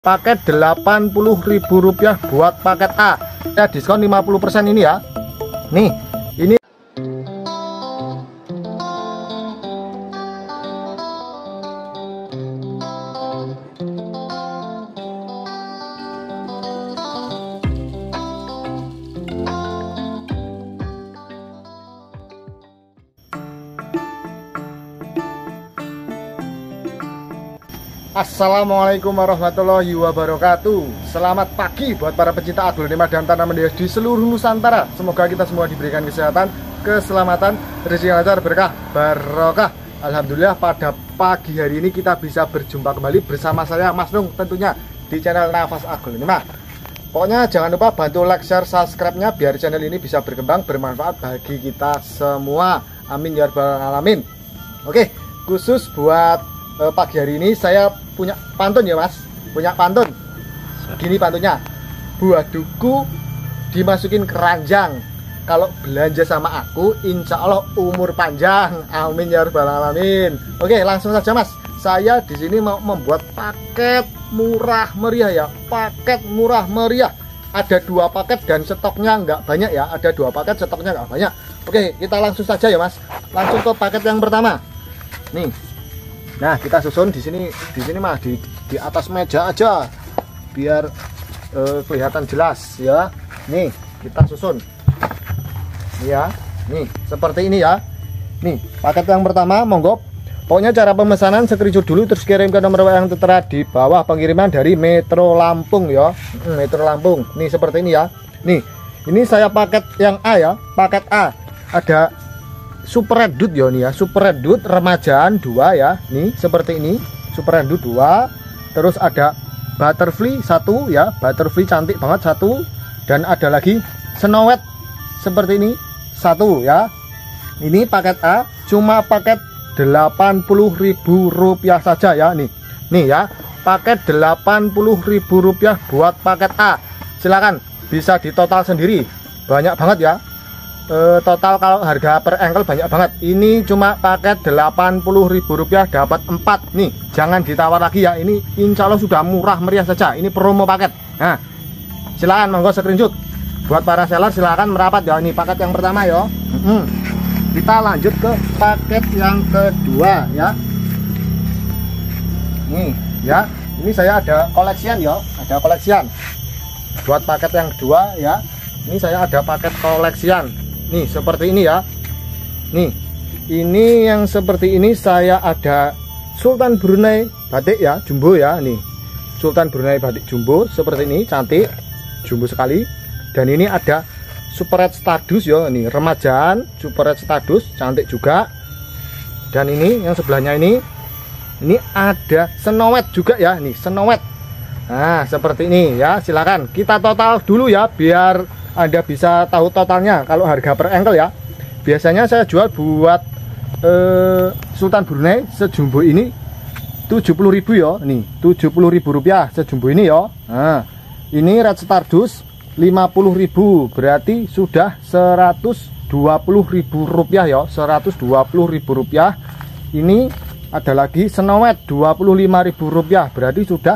paket Rp80.000 buat paket A. Ya diskon 50% ini ya. Nih, ini Assalamualaikum warahmatullahi wabarakatuh. Selamat pagi buat para pecinta aglonema dan tanaman hias di seluruh Nusantara. Semoga kita semua diberikan kesehatan, keselamatan, rezeki yang lancar, berkah, barokah. Alhamdulillah pada pagi hari ini kita bisa berjumpa kembali bersama saya Mas Nung tentunya di channel Nafas Aglonema. Pokoknya jangan lupa bantu like, share, subscribe-nya biar channel ini bisa berkembang, bermanfaat bagi kita semua. Amin ya rabbal alamin. Oke, khusus buat pagi hari ini saya punya pantun ya Mas, punya pantun gini pantunnya: buah duku dimasukin keranjang, kalau belanja sama aku insya Allah umur panjang, amin ya rabbal alamin. Oke, langsung saja Mas, saya di sini mau membuat paket murah meriah ya, paket murah meriah. Ada 2 paket dan stoknya nggak banyak ya, ada 2 paket stoknya nggak banyak. Oke, kita langsung saja ya Mas, langsung ke paket yang pertama nih. Nah, kita susun di sini mah di atas meja aja biar kelihatan jelas ya. Nih, kita susun. Ya, nih seperti ini ya. Nih, paket yang pertama monggo. Pokoknya cara pemesanan screenshot dulu terus kirim ke nomor WA yang tertera di bawah, pengiriman dari Metro Lampung ya. Metro Lampung. Nih seperti ini ya. Nih, ini saya paket yang A ya, paket A. Ada Super Red Dude ya nih ya, Super Red Dude remajaan 2 ya. Nih seperti ini, Super Red Dude 2. Terus ada Butterfly 1 ya, Butterfly cantik banget 1. Dan ada lagi Snow White seperti ini 1 ya. Ini paket A, cuma paket Rp80.000 saja ya. Nih ya, paket Rp80.000 buat paket A. Silakan bisa ditotal sendiri, banyak banget ya. Total kalau harga per engkel banyak banget. Ini cuma paket Rp80.000 dapat 4 nih, jangan ditawar lagi ya. Ini insya Allah sudah murah meriah saja, ini promo paket. Nah, silakan monggo screenshot buat para seller, silakan merapat ya. Ini paket yang pertama ya. Kita lanjut ke paket yang kedua ya. Nih ya, ini saya ada koleksian ya, ada koleksian buat paket yang kedua ya. Ini saya ada paket koleksian. Nih seperti ini ya. Nih, ini yang seperti ini saya ada Sultan Brunei batik ya, jumbo ya. Nih Sultan Brunei batik jumbo seperti ini, cantik, jumbo sekali. Dan ini ada Super Red Stardust ya, nih remajaan Super Red Stardust, cantik juga. Dan ini yang sebelahnya ini ada Snow White juga ya, nih Snow White. Nah seperti ini ya, silakan kita total dulu ya biar Anda bisa tahu totalnya. Kalau harga per engkel ya, biasanya saya jual buat Sultan Brunei sejumbo ini 70.000 ya. Nih Rp70.000 sejumbo ini ya. Nah, ini Red Stardust 50.000, berarti sudah Rp120.000 ya, Rp120.000. Ini ada lagi Snow White Rp25.000, berarti sudah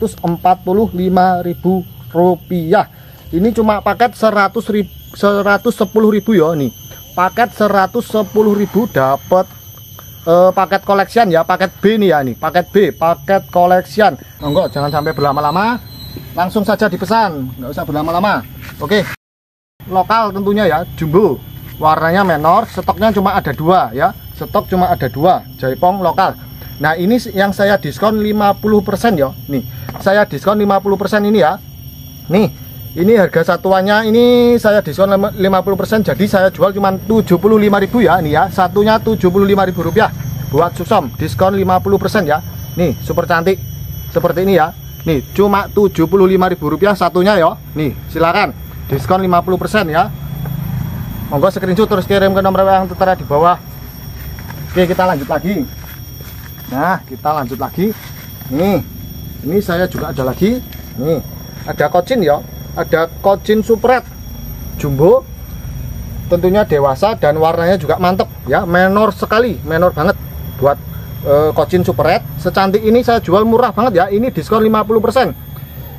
Rp145.000. Ini cuma paket 110.000 ya. Nih paket 110.000 dapat paket koleksian ya, paket B nih ya. Nih paket B, paket koleksian. Monggo jangan sampai berlama-lama, langsung saja dipesan, nggak usah berlama-lama. Oke, lokal tentunya ya, jumbo, warnanya menor, stoknya cuma ada 2 ya, stok cuma ada 2, Jaipong lokal. Nah ini yang saya diskon 50% ya. Nih saya diskon 50% ini ya. Nih ini harga satuannya ini saya diskon 50%, jadi saya jual cuma Rp75.000 ya. Nih ya, satunya Rp75.000 buat Susom, diskon 50% ya. Nih super cantik seperti ini ya. Nih cuma Rp75.000 satunya ya. Nih silakan diskon 50% ya. Monggo screenshot terus kirim ke nomor yang tertera di bawah. Oke, kita lanjut lagi. Nah kita lanjut lagi. Nih ini saya juga ada lagi. Nih ada Cochin ya, ada Cochin Super Red jumbo, tentunya dewasa dan warnanya juga mantep ya, menor sekali, menor banget buat Cochin Super Red. Secantik ini saya jual murah banget ya, ini diskon 50%.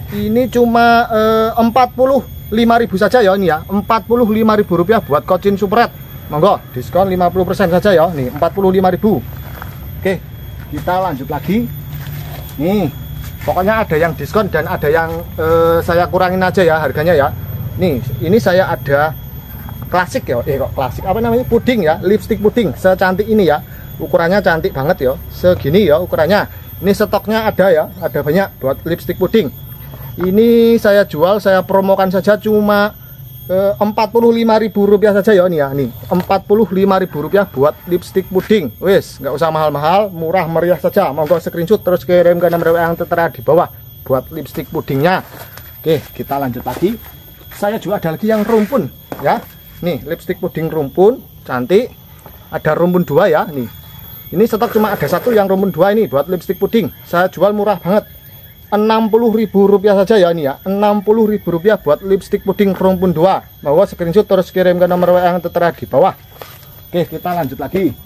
Ini cuma 45.000 saja ya ini ya. 45.000 rupiah buat Kocin Super Red. Monggo diskon 50% saja ya. Nih 45.000. Oke, kita lanjut lagi. Nih, pokoknya ada yang diskon dan ada yang saya kurangin aja ya harganya ya. Nih, ini saya ada klasik ya. Kok klasik apa namanya? Puding ya, lipstick puding secantik ini ya. Ukurannya cantik banget ya. Segini ya ukurannya. Ini stoknya ada ya, ada banyak buat lipstick puding. Ini saya jual, saya promokan saja cuma 45.000 rupiah saja ya ini ya. Nih 45.000 rupiah buat lipstick puding. Wes, nggak usah mahal-mahal, murah meriah saja. Monggo screenshot terus kirim ke nomor yang tertera di bawah buat lipstick pudingnya. Oke, kita lanjut lagi. Saya juga ada lagi yang rumpun ya. Nih lipstick puding rumpun cantik. Ada rumpun 2 ya. Nih, ini stok cuma ada satu yang rumpun 2 ini buat lipstick puding. Saya jual murah banget, 60.000 rupiah saja ya ini ya. 60.000 rupiah buat lipstick puding rumpun 2. Mau screenshot terus kirim ke nomor yang tertera di bawah. Oke, kita lanjut lagi.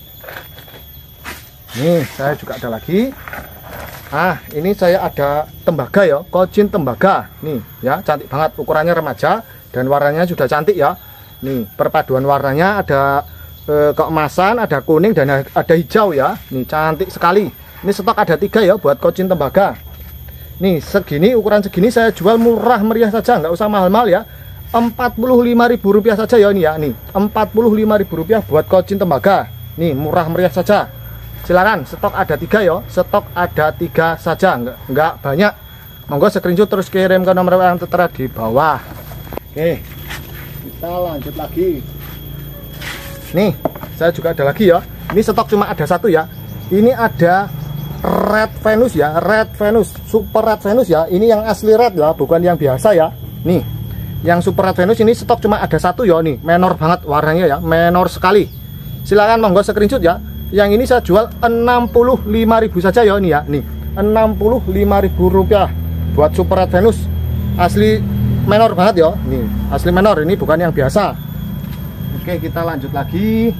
Nih saya juga ada lagi. Ini saya ada tembaga ya, Kocin tembaga. Nih ya, cantik banget, ukurannya remaja dan warnanya sudah cantik ya. Nih perpaduan warnanya ada keemasan, ada kuning dan ada hijau ya. Nih cantik sekali. Ini stok ada 3 ya buat Kocin tembaga. Nih segini, ukuran segini saya jual murah meriah saja, nggak usah mahal-mahal ya. 45.000 rupiah saja ya ini ya. Nih 45.000 rupiah buat Kocin tembaga. Nih murah meriah saja. Silakan, stok ada 3 ya. Stok ada 3 saja, nggak banyak. Monggo screenshot terus kirim ke nomor yang tertera di bawah. Oke, kita lanjut lagi. Nih saya juga ada lagi ya. Ini stok cuma ada 1 ya. Ini ada Red Venus ya, Red Venus, Super Red Venus ya. Ini yang asli red ya, bukan yang biasa ya. Nih, yang Super Red Venus ini stok cuma ada 1 ya. Nih menor banget warnanya ya, menor sekali. Silakan monggo screenshot ya. Yang ini saya jual 65.000 saja ya ini ya. Nih 65.000 rupiah buat Super Red Venus, asli menor banget ya. Nih asli menor, ini bukan yang biasa. Oke, kita lanjut lagi.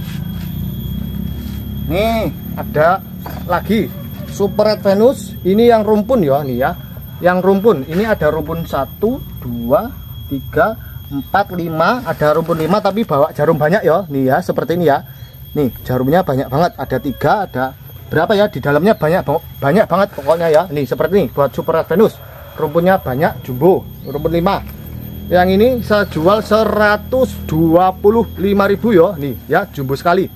Nih ada lagi Super Red Venus, ini yang rumpun ya nih ya. Yang rumpun ini ada rumpun 1 2 3 4 5, ada rumpun 5 tapi bawa jarum banyak ya. Nih ya, seperti ini ya. Nih jarumnya banyak banget, ada 3, ada berapa ya di dalamnya, banyak banget pokoknya ya. Nih seperti ini buat Super Red Venus, rumpunnya banyak, jumbo, rumpun 5. Yang ini saya jual 125.000 ya. Nih ya, jumbo sekali,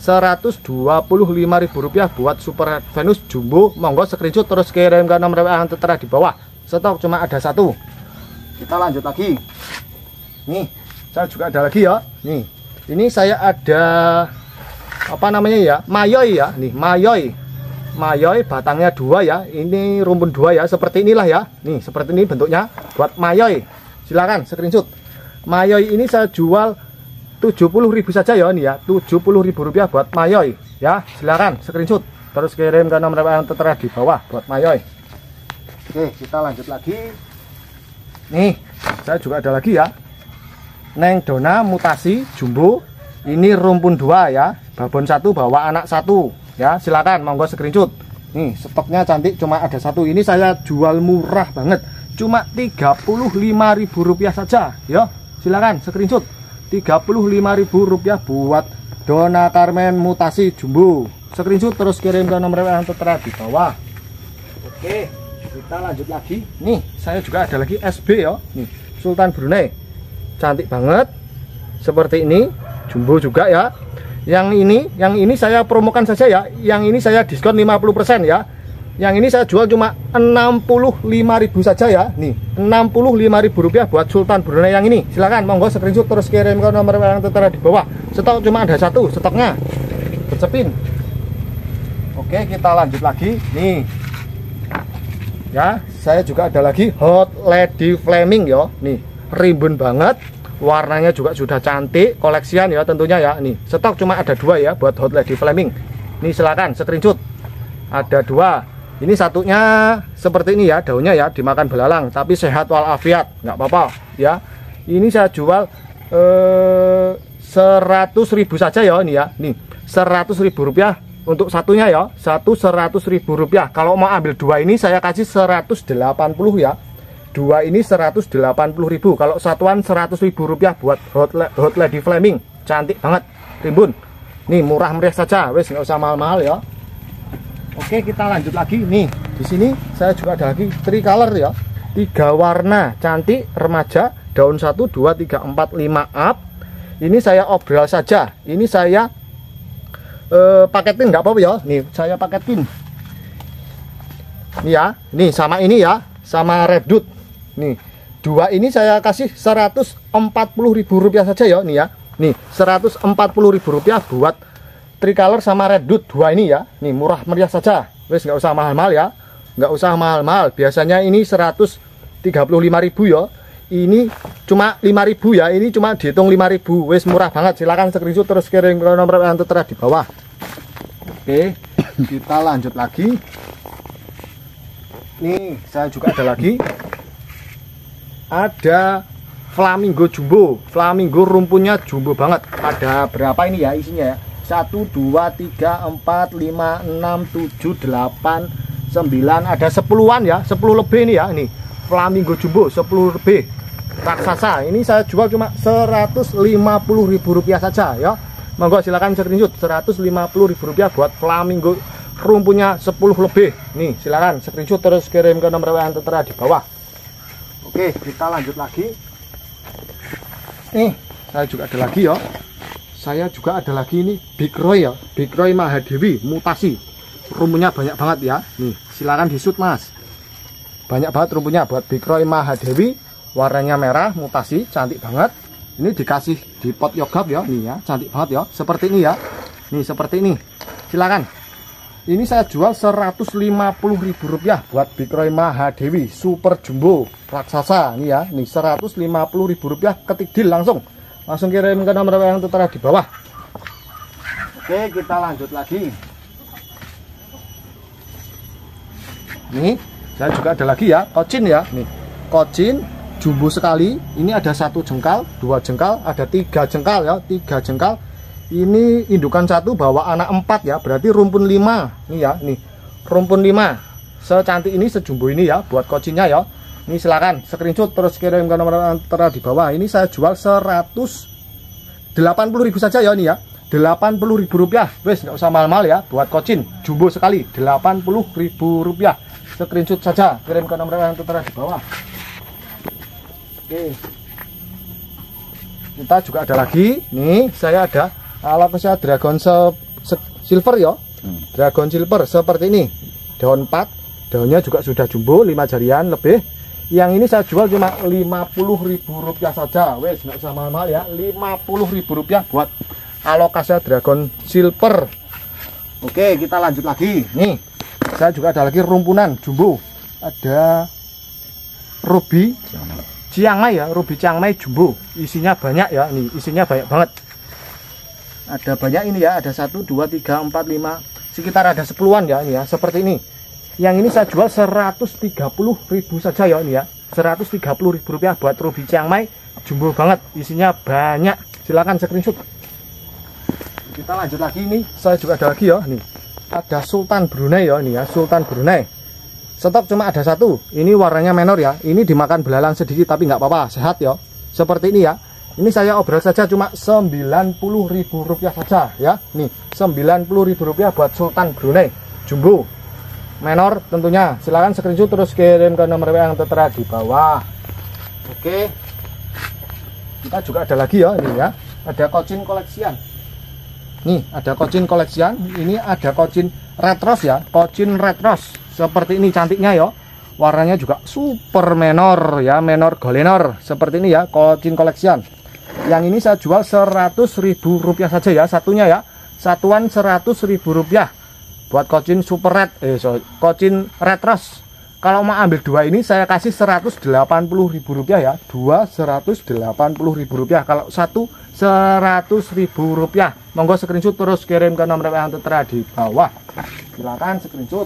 125.000 rupiah buat Super Red Venus jumbo. Monggo screenshot terus kirim ke nomor yang tertera di bawah. Stok cuma ada 1. Kita lanjut lagi. Nih saya juga ada lagi ya. Nih ini saya ada apa namanya ya, Mayoi ya. Nih Mayoi batangnya 2 ya. Ini rumpun 2 ya, seperti inilah ya. Nih seperti ini bentuknya buat Mayoi. Silakan screenshot. Mayoi ini saya jual 70.000 saja ya ini ya. 70.000 rupiah buat Mayoi ya. Silakan screenshot terus kirim ke nomor yang tertera di bawah buat Mayoi. Oke, kita lanjut lagi. Nih saya juga ada lagi ya, Neng Dona mutasi jumbo. Ini rumpun 2 ya, babon 1 bawa anak 1 ya. Silakan monggo screenshot. Nih stoknya cantik, cuma ada 1. Ini saya jual murah banget, cuma 35.000 rupiah saja ya. Silakan screenshot. 35.000 rupiah buat Dona Carmen mutasi jumbo. Screenshot terus kirim ke nomor yang tertera di bawah. Oke, kita lanjut lagi. Nih saya juga ada lagi SB ya. Nih Sultan Brunei, cantik banget, seperti ini, jumbo juga ya. Yang ini saya promokan saja ya. Yang ini saya diskon 50% ya. Yang ini saya jual cuma 65.000 saja ya. Nih 65.000 rupiah buat Sultan Brunei yang ini. Silakan monggo screenshot terus kirim ke nomor yang tertera di bawah. Stok cuma ada 1 stoknya, bercepin. Oke, kita lanjut lagi. Nih ya, saya juga ada lagi Hot Lady Flaming ya. Nih ribbon banget, warnanya juga sudah cantik, koleksian ya tentunya ya. Nih stok cuma ada 2 ya buat Hot Lady Flaming. Nih silakan screenshot. Ada 2. Ini satunya seperti ini ya, daunnya ya dimakan belalang tapi sehat walafiat, nggak apa-apa ya. Ini saya jual 100.000 saja ya ini ya. Nih 100.000 rupiah untuk satunya ya. 100.000 rupiah. Kalau mau ambil 2 ini saya kasih 180 ya. Dua ini 180.000. Kalau satuan 100.000 rupiah buat hot lady flaming. Cantik banget, rimbun. Nih murah meriah saja, wes nggak usah mahal-mahal ya. Oke, kita lanjut lagi. Nih di sini saya juga ada lagi tricolor ya, 3 warna cantik remaja, daun 1 2 3 4 5 up. Ini saya obral saja. Ini saya paketin nggak apa-apa ya. Nih saya paketin. Nih ya, nih sama ini ya, sama redwood. Nih, dua ini saya kasih 140.000 rupiah saja ya. Nih ya, nih 140.000 rupiah buat tricolor sama redwood dua ini ya. Nih murah meriah saja. Wes nggak usah mahal-mahal ya, nggak usah mahal-mahal. Biasanya ini 135.000 ya. Ini cuma 5.000 ya. Ini cuma dihitung 5.000. Wes murah banget. Silakan screenshot terus kirim ke nomor yang tertera di bawah. Oke, kita lanjut lagi. Nih saya juga ada lagi. Ada flamingo jumbo. Flamingo rumpunnya jumbo banget. Ada berapa ini ya isinya ya? 1 2 3 4 5 6 7 8 9. Ada 10-an ya, 10 lebih ini ya. Ini flamingo jumbo 10 lebih raksasa. Ini saya jual cuma 150.000 rupiah saja ya. Monggo silakan screenshot 150.000 rupiah buat flamingo rumpunya 10 lebih. Nih silakan screenshot terus kirim ke nomor yang tertera di bawah. Oke, kita lanjut lagi. Nih saya juga ada lagi ya. Saya juga ada lagi ini Big Roy ya, Big Roy Mahadewi mutasi. Rumpunya banyak banget ya. Nih silakan di-shoot mas. Banyak banget rumpunya buat Big Roy Mahadewi. Warnanya merah mutasi, cantik banget. Ini dikasih di pot yogurt ya. Nih ya, cantik banget ya. Seperti ini ya. Nih seperti ini. Silakan. Ini saya jual 150.000 rupiah buat Big Roy Mahadewi super jumbo raksasa. Nih ya, nih 150.000 rupiah ketik deal langsung kirim ke nomor yang tertera di bawah. Oke, kita lanjut lagi. Nih saya juga ada lagi ya, kocin ya. Nih kocin jumbo sekali. Ini ada 1 jengkal, 2 jengkal, ada 3 jengkal ya, 3 jengkal. Ini indukan 1 bawa anak 4 ya, berarti rumpun 5. Nih ya, nih rumpun 5 secantik ini, sejumbo ini ya buat kocinnya ya. Ini silakan screenshot terus kirim ke nomor yang tertera di bawah. Ini saya jual 180.000 saja ya. Ini ya 80.000 rupiah. Wes nggak usah mahal-mahal ya buat kocin jumbo sekali 80.000 rupiah. Screenshot saja kirim ke nomor yang tertera di bawah. Oke, kita juga ada lagi. Nih saya ada alokasi dragon silver ya. Dragon silver seperti ini, daun 4, daunnya juga sudah jumbo 5 jarian lebih. Yang ini saya jual cuma 50.000 rupiah saja. Wes nggak usah mahal-mahal ya, 50.000 rupiah buat alokasi dragon silver. Oke, kita lanjut lagi. Nih saya juga ada lagi rumpunan jumbo. Ada ruby Chiang Mai ya, ruby Chiang Mai jumbo. Isinya banyak ya, nih isinya banyak banget. Ada banyak ini ya, ada 1 2 3 4 5, sekitar ada 10-an ya ini ya, seperti ini. Yang ini saya jual 130.000 saja ya ini ya, 130.000 rupiah buat ruby Chiang Mai jumbo banget, isinya banyak. Silahkan screenshot. Kita lanjut lagi. Ini saya juga ada lagi ya, nih ada Sultan Brunei ya, ini ya Sultan Brunei. Stok cuma ada 1. Ini warnanya menor ya, ini dimakan belalang sedikit tapi nggak apa-apa, sehat ya. Seperti ini ya. Ini saya obral saja cuma 90.000 rupiah saja ya. Nih 90.000 rupiah buat Sultan Brunei jumbo menor tentunya. Silahkan screenshot terus kirim ke nomor yang tertera di bawah. Oke, kita juga ada lagi ya ini ya, ada kocin koleksian. Nih ada kocin koleksian. Ini ada kocin red rose ya, kocin red rose seperti ini cantiknya ya. Warnanya juga super menor ya, menor golenor seperti ini ya, kocin koleksian. Yang ini saya jual 100.000 rupiah saja ya, satunya ya, satuan 100.000 rupiah buat kocin super red, kocin red rose. Kalau mau ambil dua ini saya kasih 180.000 rupiah ya, dua 180.000 rupiah, kalau satu 100.000 rupiah. Monggo screenshot terus kirim ke nomor yang tertera di bawah. Silakan screenshot.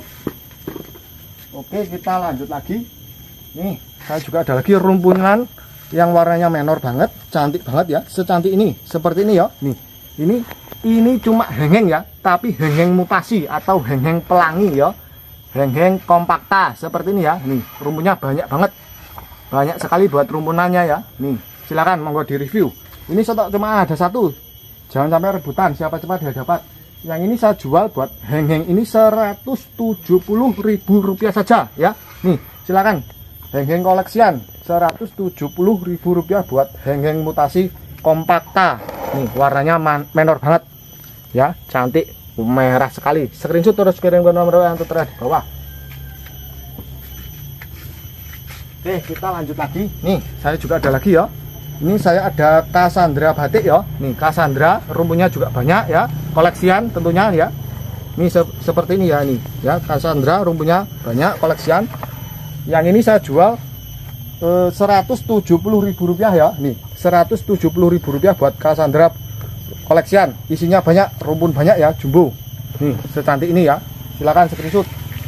Oke, kita lanjut lagi. Nih saya juga ada lagi rumpunan yang warnanya menor banget, cantik banget ya, secantik ini, seperti ini ya. Nih ini cuma hengeng ya, tapi hengeng mutasi atau hengeng pelangi ya, hengeng kompakta seperti ini ya. Nih rumpunya banyak banget. banyak sekali buat rumpunannya ya. Nih, silakan monggo di review. Ini stok cuma ada satu, jangan sampai rebutan, siapa cepat dia dapat. Yang ini saya jual buat heng-heng ini Rp170.000 saja ya. Nih, silakan. Heng-heng koleksian Rp170.000 buat heng-heng mutasi kompakta. Nih, warnanya menor banget ya, cantik, merah sekali. Screenshot terus kirim ke nomor yang tertera di bawah. Oke, kita lanjut lagi. Nih, saya juga ada lagi ya. Ini saya ada Cassandra batik ya. Nih, Cassandra rumpunya juga banyak ya. Koleksian tentunya ya. Ini seperti ini ya, nih ya. Cassandra rumpunya banyak, koleksian. Yang ini saya jual Rp170.000 ya. Nih, Rp170.000 buat Cassandra koleksian. Isinya banyak, rumpun banyak ya, jumbo. Nih, secantik ini ya. Silakan screenshot.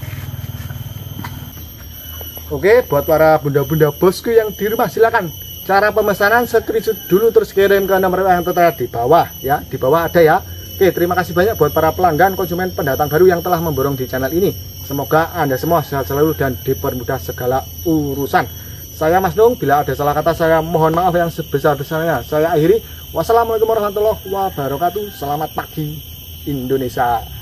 Oke, buat para bunda-bunda bosku yang di rumah, silakan. Cara pemesanan screenshot dulu terus kirim ke nomor yang tertera di bawah ya. Di bawah ada ya. Oke, terima kasih banyak buat para pelanggan, konsumen, pendatang baru yang telah memborong di channel ini. Semoga Anda semua sehat selalu dan dipermudah segala urusan. Saya Mas Nung, bila ada salah kata saya mohon maaf yang sebesar-besarnya. Saya akhiri. Wassalamualaikum warahmatullahi wabarakatuh. Selamat pagi Indonesia.